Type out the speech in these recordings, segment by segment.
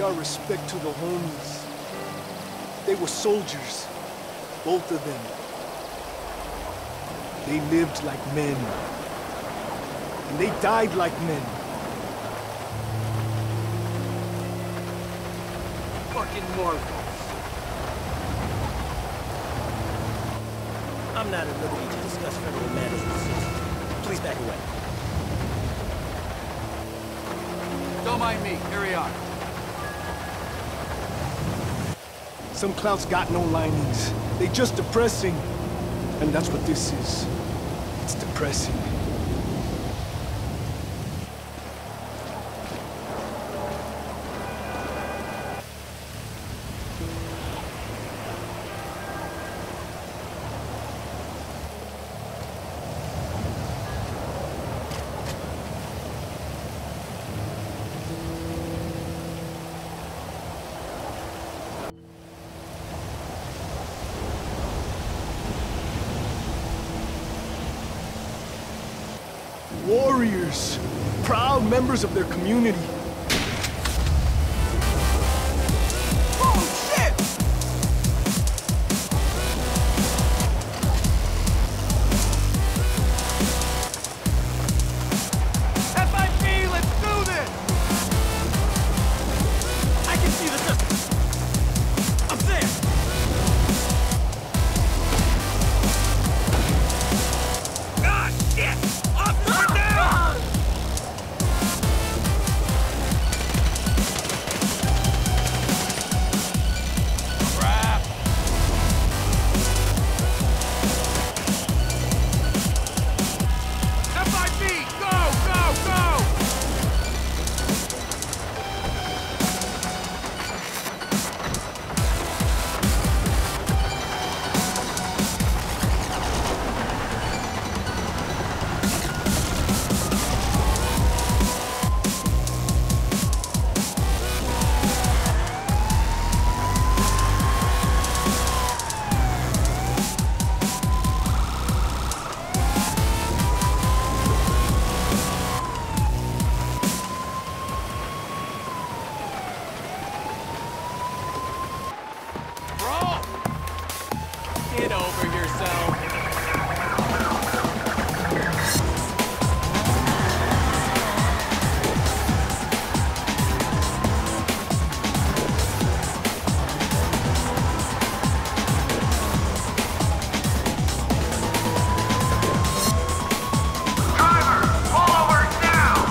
our respect to the homies. They were soldiers, both of them. They lived like men. And they died like men. Fucking mortals. I'm not at liberty to discuss federal matters with citizens. Please back away. Don't mind me. Carry on. Some clouds got no linings. They just depressing. And that's what this is. It's depressing. Warriors, proud members of their community. Oh, shit! FIP, let's do this! I can see the system. Up there. Ah, shit! Up or down! Crap! FIP, go, go, go! Bro! Get over yourself. Driver, pull over now!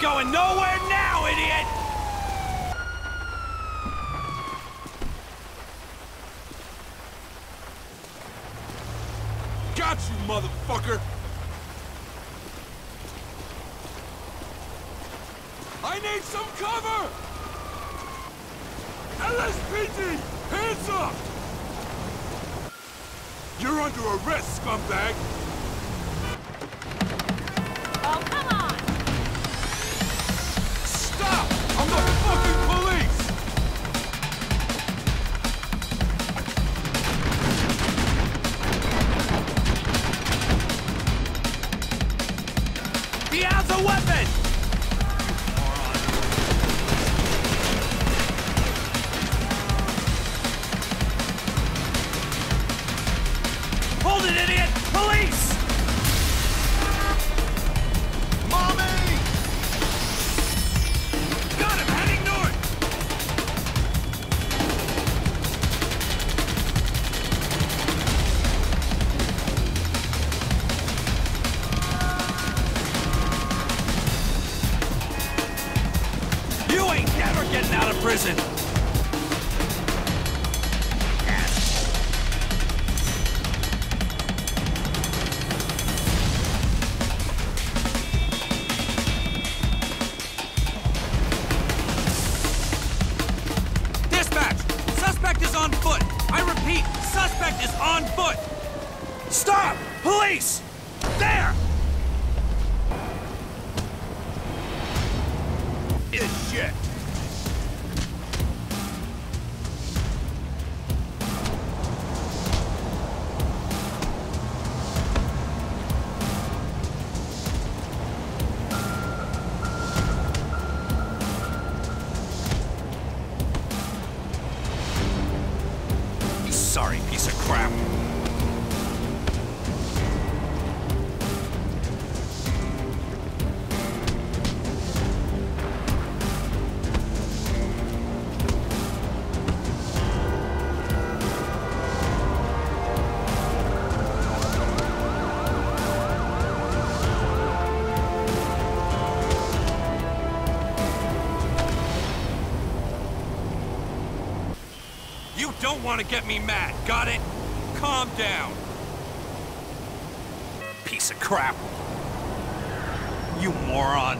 going nowhere now, idiot! Got you, motherfucker! I need some cover! LSPD! Hands up! You're under arrest, scumbag! Oh, come on! Stop! I'm the fucking police! He has a weapon! Hold it, idiot! Police! Mommy! Got him, heading north! You ain't never getting out of prison! Dispatch! Suspect is on foot! I repeat, suspect is on foot! Stop! Police! There! It's shit! You sorry piece of crap! You don't want to get me mad, got it? Calm down. Piece of crap. You moron.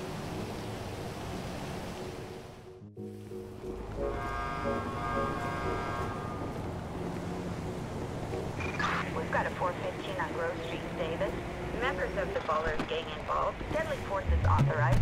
We've got a 415 on Grove Street, Davis. Members of the Ballers gang involved. Deadly force is authorized.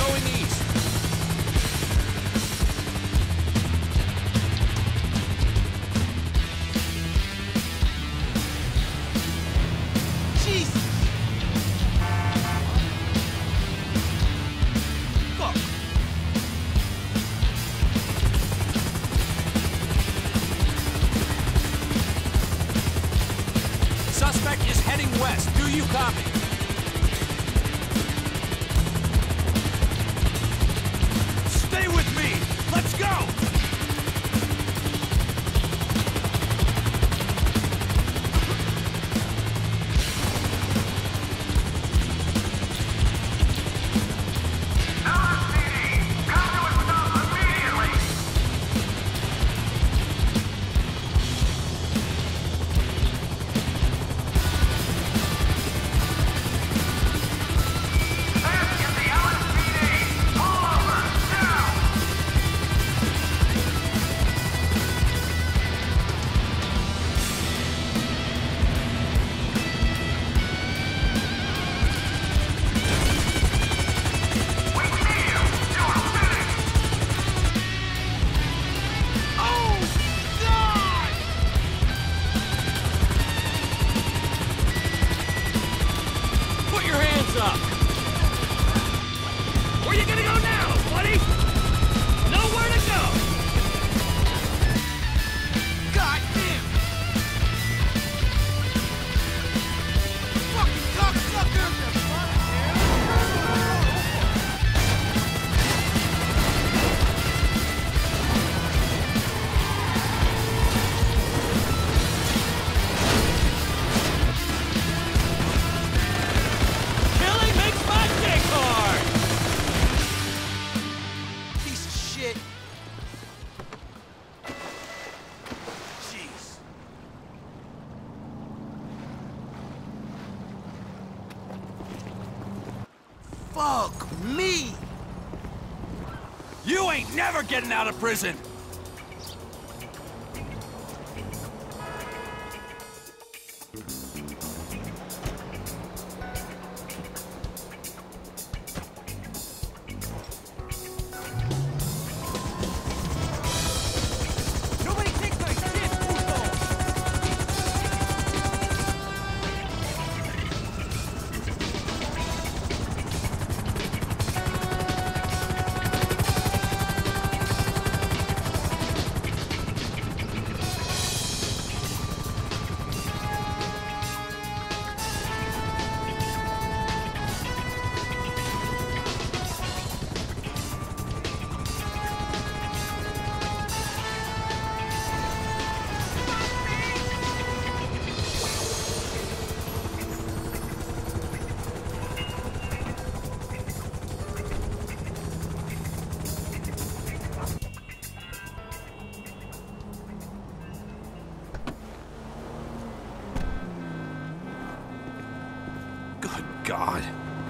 going east. Jesus! Fuck! Suspect is heading west. Do you copy? Stay with me! Let's go! Fuck me! You ain't never getting out of prison! Nobody takes my shit, puto! Good God.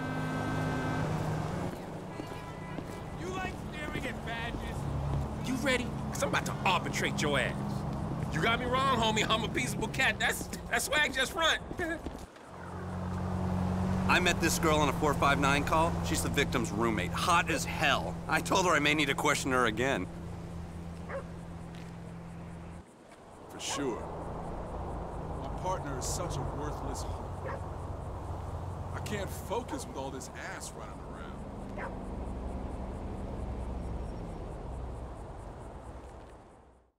You like staring at badges? You ready? Cause I'm about to arbitrate your ass. You got me wrong, homie. I'm a peaceable cat. That's swag just front. I met this girl on a 459 call. She's the victim's roommate. Hot as hell. I told her I may need to question her again. For sure. My partner is such a worthless whore. I can't focus with all this ass running around.